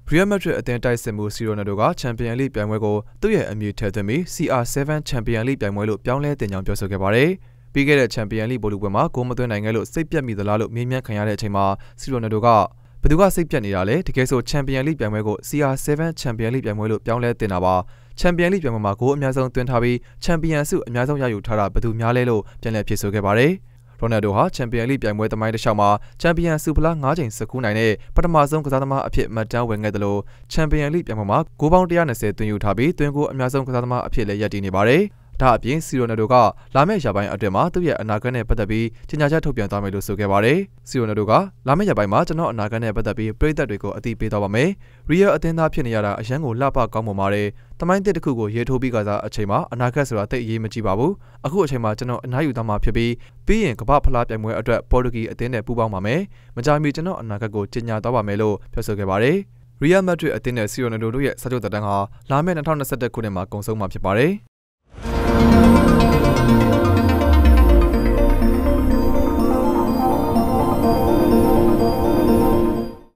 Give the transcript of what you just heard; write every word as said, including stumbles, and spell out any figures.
Real Madrid အသင်းတိုက်စစ်မှု စီရိုနယ်ဒိုက Champions League ပြိုင်ပွဲကိုသူ့ရဲ့အမည်ထည့်သွင်းပြီး စီ အာร์ เซเว่น Champions League ပြိုင်ပွဲလို့ပြောင်းလဲတင်ကြောင်းပြောဆိုခဲ့ပါတယ်။ပြီးခဲ့တဲ့ Champions League ဘောလုံးပွဲမှာဂိုးမသွင်းနိုင်ခဲ့လို့စိတ်ပြတ်မိသလားလို့မေးမြန်းခံရတဲ့အချိန်မှာစီရိုနယ်ဒိုကဘယ်သူကစိတ်ပြတ်နေတာလဲတကယ်ဆို Champions League ပြိုင်ပွဲကို စီ အာร์ เซเว่น Champions League ပြိုင်ပွဲလို့ပြောင်းလဲတင်တာပါ Champions League ပြိုင်ပွဲမှာဂိုးအများဆုံးသွင်းထားပြီး Champion ဆုအများဆုံးရယူထားတာဘယ်သူများလဲလို့ပြန်လည်ဖြေဆိုခဲ့ပါတယ်။ ရိုနယ်ဒိုဟာ Champions League ပြိုင်ပွဲသမိုင်းတစ်လျှောက်မှာ Champion ဆုဖလားငါးချိန်စက္ကူနိုင်တဲ့ပထမဆုံးကစားသမားအဖြစ်မှတ်တမ်းဝင်ခဲ့တယ်လို့ Champions League ပြိုင်ပွဲမှာဂိုးပေါင်းone hundred twentyသွင်းယူထားပြီးသွင်းဂိုးအများဆုံးကစားသမားအဖြစ်လည်းရပ်တည်နေပါတယ်။ဒါအပြင်စီရိုနယ်ဒိုကလာမယ့်ရက်ပိုင်းအတွင်းမှာသူ့ရဲ့အနာဂတ်နဲ့ပတ်သက်ပြီးကြေညာချက်ထုတ်ပြန်သွားမယ်လို့ဆိုခဲ့ပါတယ်။စီရိုနယ်ဒိုကလာမယ့်ရက်ပိုင်းမှာကျွန်တော်အနာဂတ်နဲ့ပတ်သက်ပြီးပရိသတ်တွေကိုအသိပေးသွားပါမယ်။ Real အသင်းသားဖြစ်နေရတာအရန်ကိုလှပကောင်းပုံပါတယ်။တမိုင်းတစ်တစ်ခုကိုရေးထိုးပြီးကစားအချိန်မှာအနာဂတ်ဆိုတာတိတ်အရေးမကြီးပါဘူး။အခုအချိန်မှာကျွန်တော်အနားယူသွားမှာဖြစ်ပြီးပြီးရင်ကမ္ဘာဖလားပြိုင်ပွဲအတွက်ပေါ်တူဂီအသင်းနဲ့ပူးပေါင်းပါမယ်။မကြာမီကျွန်တော်အနာဂတ်ကိုကြေညာသွားပါမယ်လို့ပြောဆိုခဲ့ပါတယ်။ Real Madrid အသင်းနဲ့စီရိုနယ်ဒိုတို့ရဲ့စာချုပ်သက်တမ်းဟာလာမယ့်twenty twenty-oneခုနှစ်မှာကုန်ဆုံးမှာဖြစ်ပါတယ်။